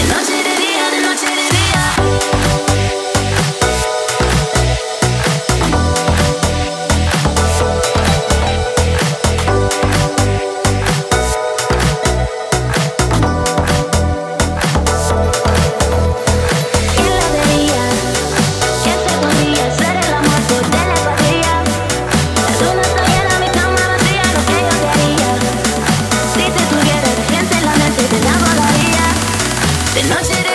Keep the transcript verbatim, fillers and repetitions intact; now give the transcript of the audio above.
noche y de día, de noche y de día. ¿Quién lo diría? Que se podría hacer el amor por telepatía. La luna está llena, mi cama vacía, lo que yo te haría. Si te tuviera gente en la mente te enamораría. De noche y de